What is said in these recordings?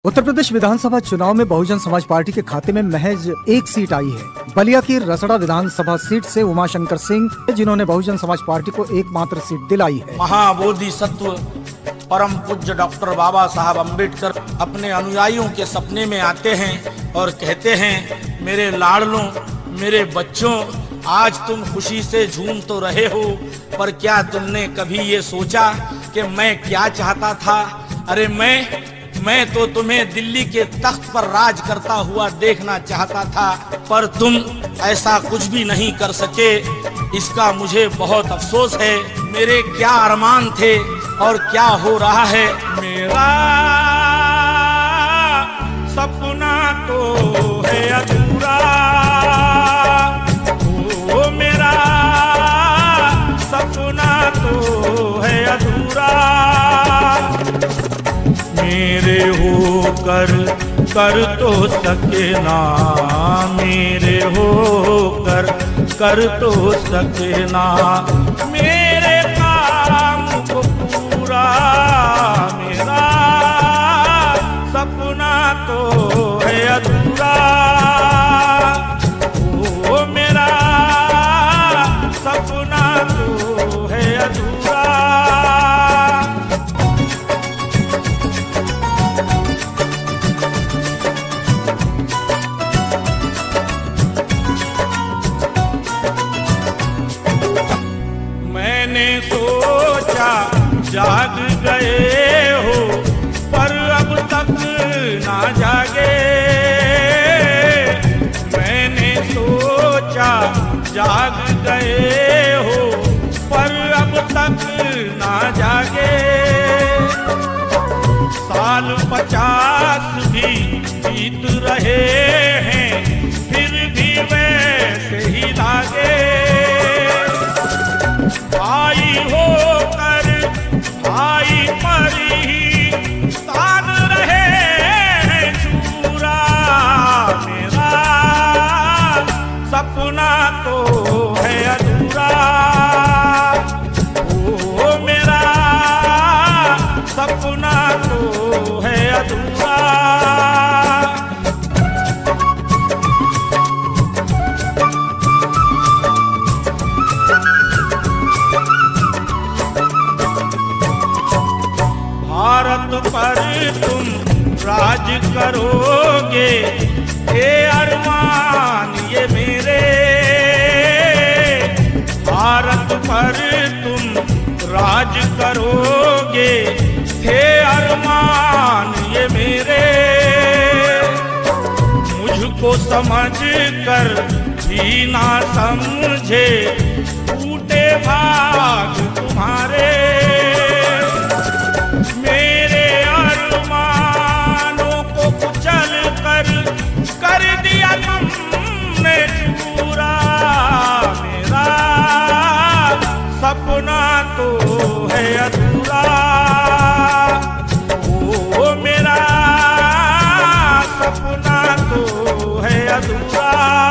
उत्तर प्रदेश विधानसभा चुनाव में बहुजन समाज पार्टी के खाते में महज एक सीट आई है। बलिया की रसड़ा विधानसभा सीट से उमाशंकर सिंह, जिन्होंने बहुजन समाज पार्टी को एकमात्र सीट दिलाई है। महाबोधिसत्व परम पूज्य डॉक्टर बाबा साहब अम्बेडकर अपने अनुयायियों के सपने में आते हैं और कहते हैं, मेरे लाडलों, मेरे बच्चों, आज तुम खुशी से झूम तो रहे हो, पर क्या तुमने कभी ये सोचा कि मैं क्या चाहता था? अरे मैं तो तुम्हें दिल्ली के तख्त पर राज करता हुआ देखना चाहता था, पर तुम ऐसा कुछ भी नहीं कर सके। इसका मुझे बहुत अफसोस है। मेरे क्या अरमान थे और क्या हो रहा है। मेरा सपना तो है अधूरा, ओ मेरा सपना तो है अधूरा। मेरे होकर कर तो सके ना, मेरे होकर कर तो सके ना मेरे काम को पूरा। मेरा सपना तो है अधूरा, ओ मेरा सपना तो है अधूरा। सोचा जाग गए हो, पर अब तक ना जागे। मैंने सोचा जाग गए हो, पर अब तक ना जागे। साल 50 भी बीत रहे हैं, फिर भी वैसे ही लागे। भाई होकर भाई पर ही तान रहे हैं चूरा। मेरा सपना तो है अधूरा, ओ मेरा सपना तो है अधूरा। भारत पर तुम राज करोगे, ये अरमान ये मेरे। भारत पर तुम राज करोगे, ये अरमान ये मेरे। मुझको समझ कर भी ना समझे, टूटे भाग तुम्हारे। मेरे अरमानों को कुचल कर दिया तुमने चूरा। मेरा सपना तो है अधूरा, ओ मेरा सपना तो है अधूरा।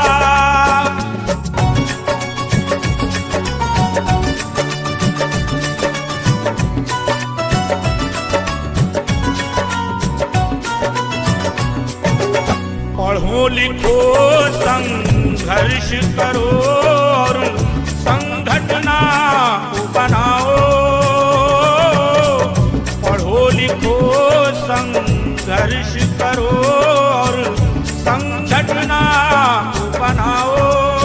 पढ़ो लिखो संघर्ष करो और संगठना को बनाओ। पढ़ो लिखो संघर्ष करो और संगठना को बनाओ।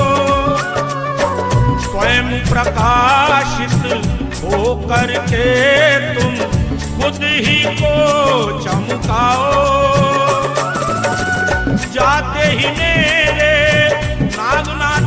स्वयं प्रकाशित होकर के तुम खुद ही को चमकाओ। जाते ही मेरे नागनाथ